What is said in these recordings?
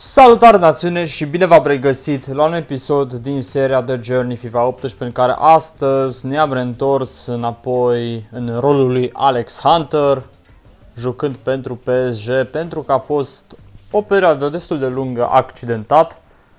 Salutare națiune și bine v-am regăsit la un episod din seria The Journey FIFA 18 în care astăzi ne-am reîntors înapoi în rolul lui Alex Hunter, jucând pentru PSG, pentru că a fost o perioadă destul de lungă accidentat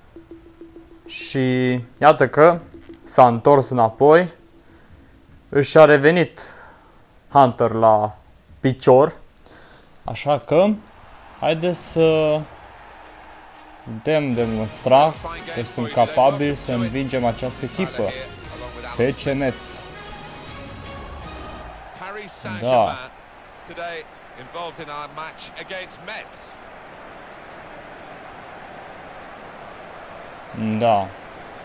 și iată că s-a întors înapoi, își a revenit Hunter la picior, așa că haideți să putem demonstra că suntem capabili să învingem această echipă, FC Metz. Da. Da.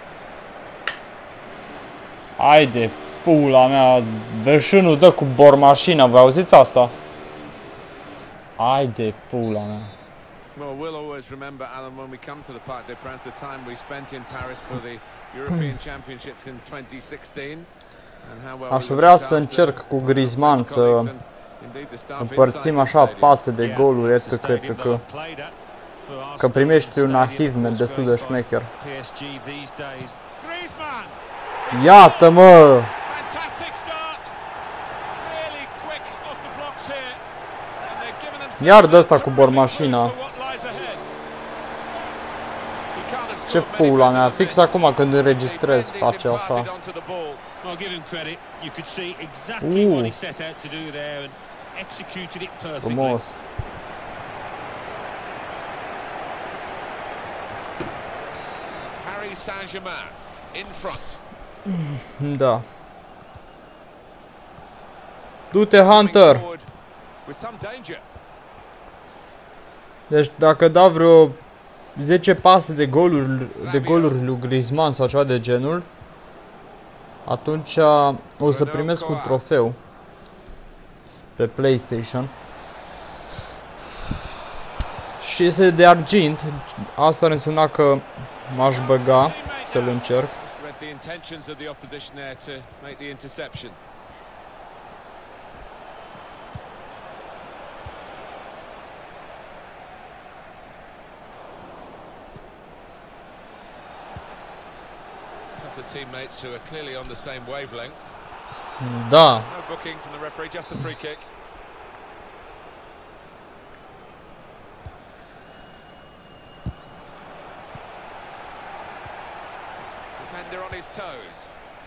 Haide, pula mea, veșinul dă cu bormașina, vă auziți asta? Haide, pula mea. Well, we'll always remember, Alan, when we come to the Parc des Princes, the time we spent in Paris for the European Championships in 2016. Aș vrea să încerc cu Griezmann să împărțim așa pase de goluri, etc. Că primești un achievement destul de șmecher. Iată-mă! Iar de asta cu bormașina. Ce pula mea, fix acum când înregistrez face așa. Frumos. Da. Du-te, Hunter! Deci dacă dau vreo 10 pase de goluri lui Griezmann sau ceva de genul, atunci o să primesc un trofeu pe PlayStation. Și este de argint, asta ar însemna că m-aș băga să-l încerc. Teammates who are clearly on the same wavelength. Da. No booking from the referee, just a free kick. Defender on his toes.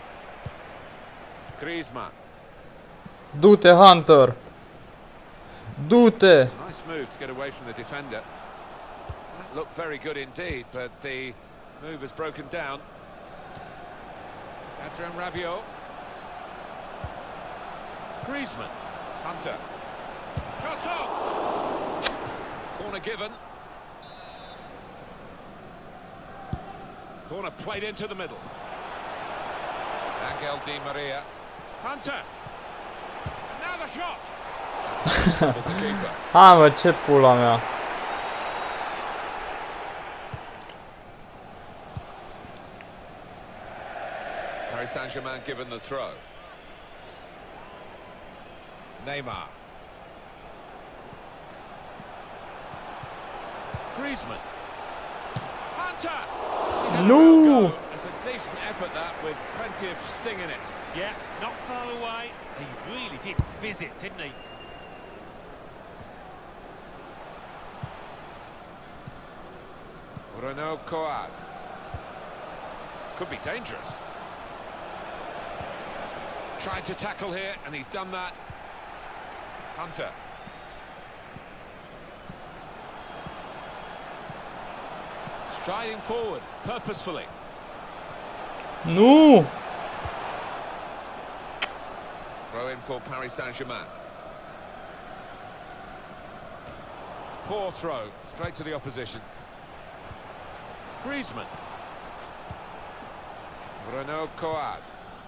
Griezmann. Du-te, Hunter. Du-te. Nice move to get away from the defender. That looked very good indeed, but the move has broken down. Adrien Rabiot. Griezmann. Hunter. Shot on! Corner given. Corner played into the middle. Angel Di Maria. Hunter. Now the shot. Hai mă, ce pula mea. Paris Saint-Germain given the throw. Neymar. Griezmann. Hunter. No. It's a decent effort that with plenty of sting in it. Yeah, not far away. He really did visit, didn't he? Renaud Coad. Could be dangerous. Tried to tackle here, and he's done that. Hunter. Striding forward, purposefully. Nu! Throw in for Paris Saint-Germain. Poor throw, straight to the opposition. Griezmann. Renaud Coad.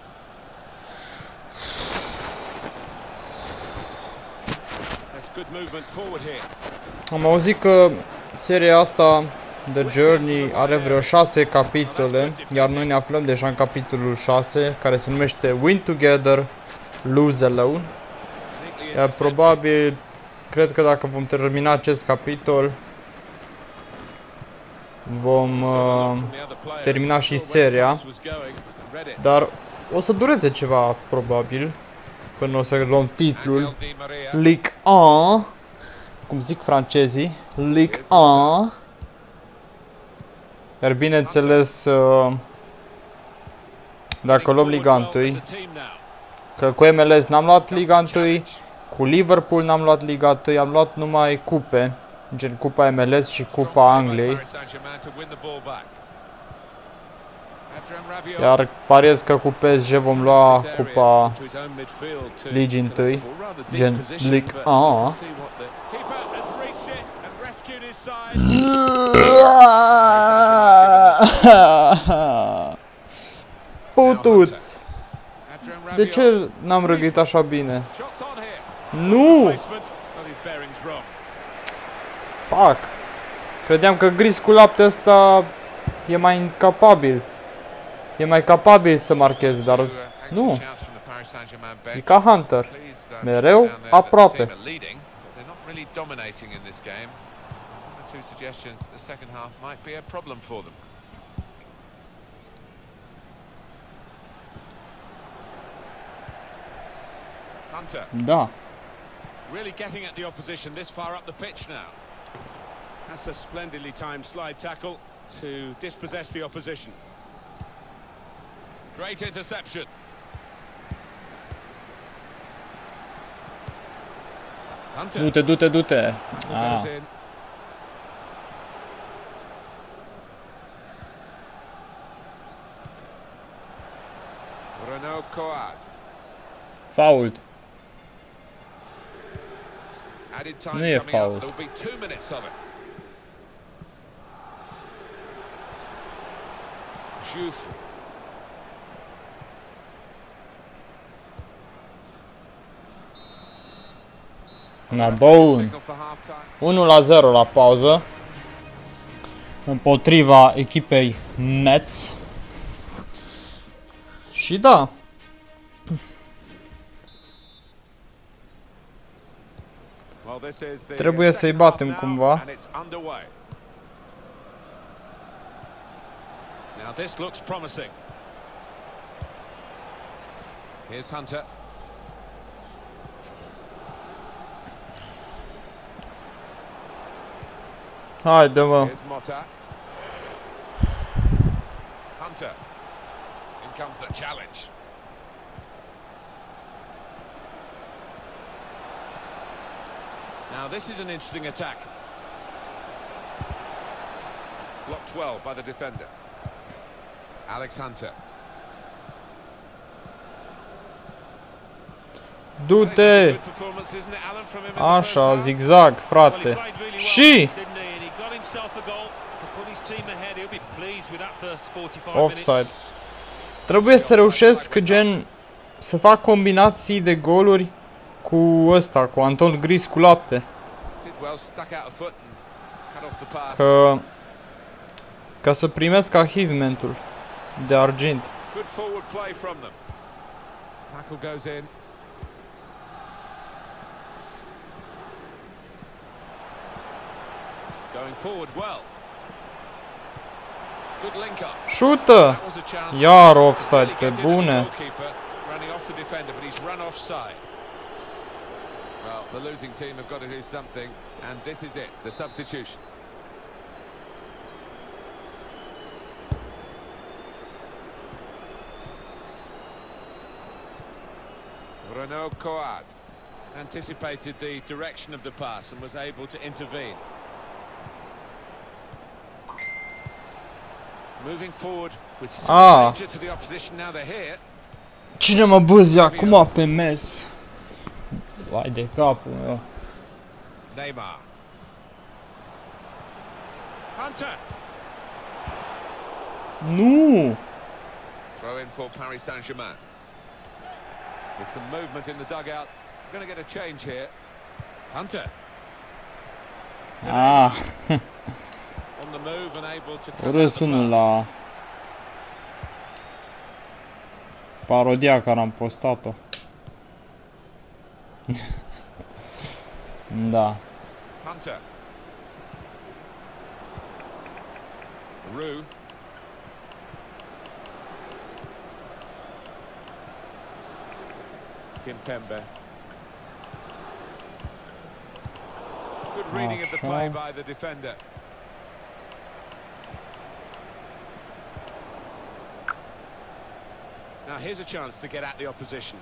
That's good movement forward here. Am auzit că seria asta The Journey are vreo 6 capitole, iar noi ne aflăm deja în capitolul 6, care se numește Win Together, Lose Alone. Iar probabil, cred că dacă vom termina acest capitol, vom termina și seria, dar o să dureze ceva probabil până o să luăm titlul Ligue 1, cum zic francezii, Ligue 1. Iar bineînțeles, dacă luăm Liga 1, că cu MLS n-am luat Liga 1, cu Liverpool n-am luat Liga 1, am luat numai cupe, gen Cupa MLS și Cupa Angliei. Iar pariez că cu PSG vom lua Cupa Ligii 1, gen Ligue 1. Putuți! De ce n-am răgăit așa bine? Nu! Fac! Credeam că gris cu lapte ăsta e mai incapabil. E mai capabil să marcheze, dar nu. E ca Hunter. Mereu aproape. Da. Really getting at the opposition this far up the pitch now. That's a splendidly timed slide tackle to dispossess the opposition. Great interception. Hunter. Du-te, du-te, du-te. Ah. Renaud Coad. Fault. Added time Nu e coming up. fault. There'll be 2 minutes of it. Juve. Na bun. 1-0 la pauză. Împotriva echipei Metz. Și da. Trebuie să-i batem cumva. Now this looks promising. Here's Hunter. Haide, mă. Here's Motta. Hunter. In comes the challenge. Now this is an interesting attack. Blocked well by the defender. Alex Hunter. Du-te! Good performance, isn't it, Alan, from him in the first Așa, half? zigzag, Well, he frate. played really well, Și didn't he? And he got himself a goal to put his team ahead. He'll be pleased with that first 45 offside. minutes. Trebuie să reușesc, gen, să fac combinații de goluri cu ăsta, cu Anton Gris cu lapte. Did well, stuck out a foot and cut off the pass. Ca să primesc achievementul de argint. Good forward play from them. Tackle goes in. Going forward well. Good link up. Șută! That was a chance. Iar offside, Really pe get in the bune. goalkeeper, running off the defender, but he's run offside. Well, the losing team have got to do something, and this is it, the substitution. Renaud Coad anticipated the direction of the pass and was able to intervene. Moving forward with some danger to the opposition now they're here. Cine mă bâzi acum pe mes? Vai de capul meu. Neymar. Hunter. Nu! Throw in for Paris Saint-Germain. There's some movement in the dugout. We're going to get a change here. Hunter. Ah, On the move and able to cut out râs the unul pass. la parodia care am postat-o. Da. Hunter. Roux. Kimpembe. Good reading of the play by the defender. Now here's a chance to get at the opposition.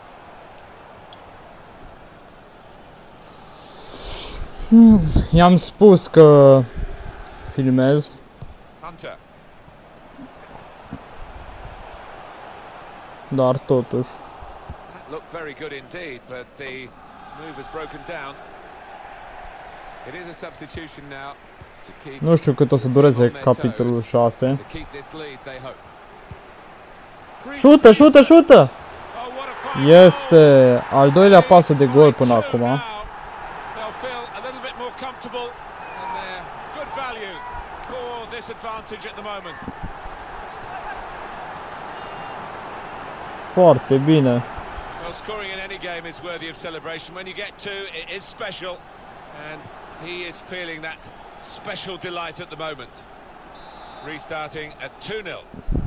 I-am spus că filmez. Hunter. Dar totuși. That looked very good indeed, but the move has broken down. It is a substitution now to keep. Nu știu cât o să dureze capitolul 6. To keep this lead, they hope. Șută, șută, șută! Este al doilea pas de gol până acum. They'll feel a little bit more comfortable and they're good value for this advantage at the moment. Foarte bine. Well, scoring in any game is worthy of celebration. When you get two, it is special, and he is feeling that special delight at the moment. Restarting at 2-0.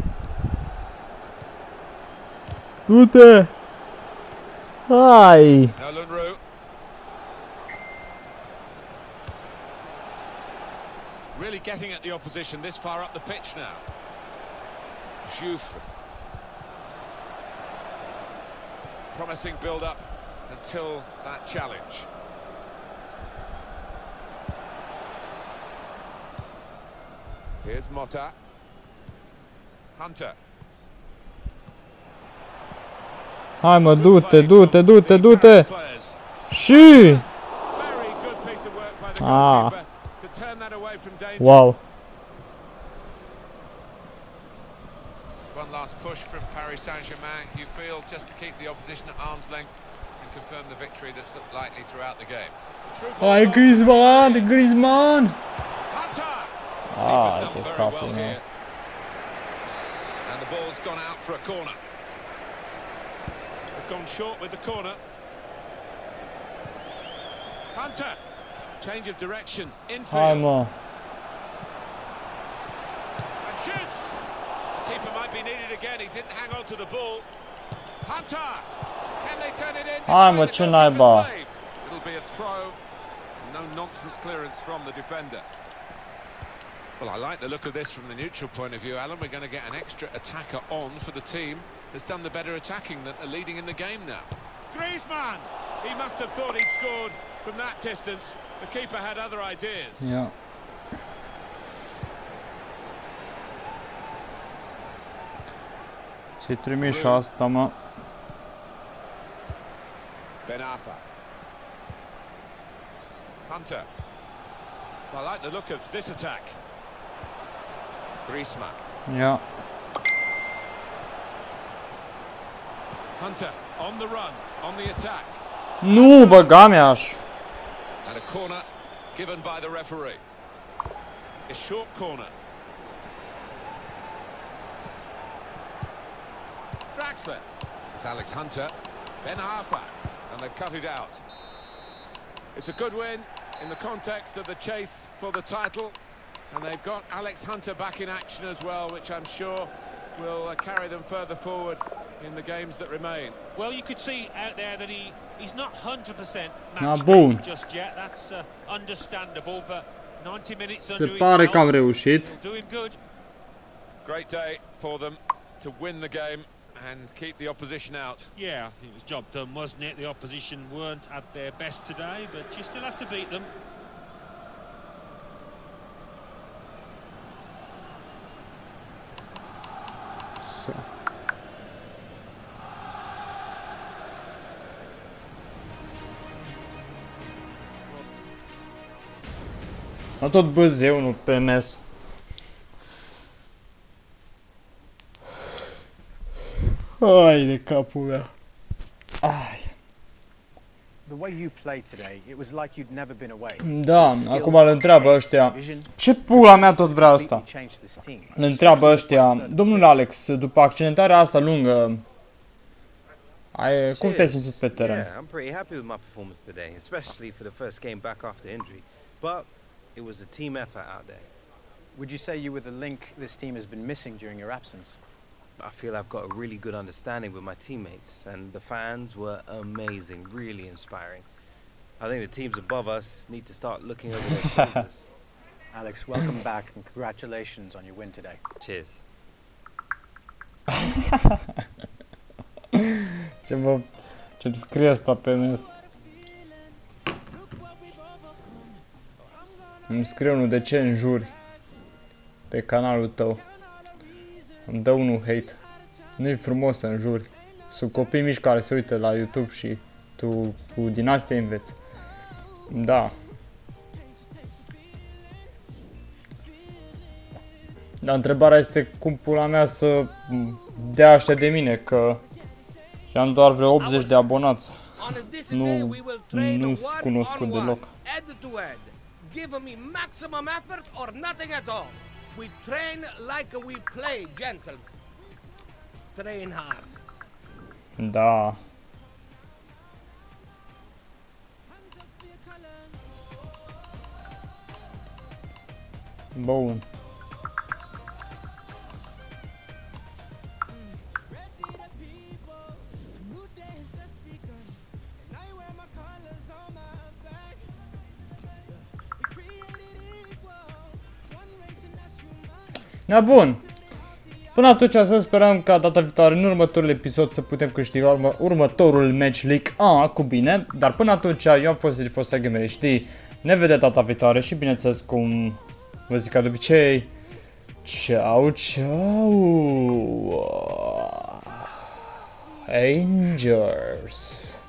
Du-te! Hai! Nolan Roux. Really getting at the opposition this far up the pitch now. Juve. Promising build-up until that challenge. Here's Motta. Hunter. Hai mă, du-te, du-te, du-te, du-te! Și! Ah. Wow. One last push from Paris Saint-Germain, you feel, just to keep the opposition at arm's length and confirm the victory that's looked likely throughout the game. Hai Griezmann, Griezmann! Hunter! Ah, de capul meu. And the ball's gone out for a corner. They've gone short with the corner. Hunter! Change of direction, infield. Hai mă. And shoots! Keeper might be needed again, he didn't hang on to the ball. Hunter! Can they turn it in? Hai mă, ce naiba. It'll be a throw. No nonsense clearance from the defender. Well, I like the look of this from the neutral point of view, Alan. We're going to get an extra attacker on for the team that's done the better attacking that are leading in the game now. Griezmann! He must have thought he'd scored from that distance. The keeper had other ideas. Yeah. Ce-i trimis și asta, mă. Ben Arfa. Hunter. I like the look of this attack. Griezmann. Yeah. Hunter on the run, on the attack. Nu, băga mi-aș. And a corner given by the referee. A short corner. Draxler. It's Alex Hunter. Ben Arfa. And they've cut it out. It's a good win in the context of the chase for the title. And they've got Alex Hunter back in action as well, which I'm sure will carry them further forward in the games that remain. Well, you could see out there that he's not 100% Na match bun. just yet. That's understandable, but 90 minutes Se under his pare că am belt reușit. will do him good. Great day for them to win the game and keep the opposition out. Yeah, it was job done, wasn't it? The opposition weren't at their best today, but you still have to beat them. So. La tot Băzeu, nu PMS. Ai de capul meu. Ai. The way you played today, it was like you'd never been away. Da, acum îl întreabă ăștia. Ce pula mea tot vrea asta? Îl întreabă ăștia. Domnul Alex, după accidentarea asta lungă, cum te-ai simțit pe teren? Yeah, I'm pretty happy with my performance today, especially for the first game back after injury. But it was a team effort out there. Would you say you were the link this team has been missing during your absence? I feel I've got a really good understanding with my teammates, and the fans were amazing, really inspiring. I think the teams above us need to start looking over their shoulders. Alex, welcome back and congratulations on your win today. Cheers. Ce-mi scrie asta pe mes? Îmi scrie unul de ce înjuri pe canalul tău. Îmi dă unul hate. Nu-i frumos să înjuri. Sunt copii mici care se uită la YouTube și tu din astea înveți. Da. Dar întrebarea este cum pula mea să dea ăștia de mine, că și am doar vreo 80 de abonați. Nu sunt cunoscut deloc. Give me maximum effort or nothing at all. We train like we play, gentlemen. Train hard. Da. Bun. Da, bun. Până atunci să sperăm ca data viitoare în următorul episod să putem câștiga următorul Match League A cu bine. Dar până atunci eu am fost Fosta Gamer, știi? Ne vedem data viitoare și bineînțeles cum vă zic ca de obicei. Ciao, ciao. Angels.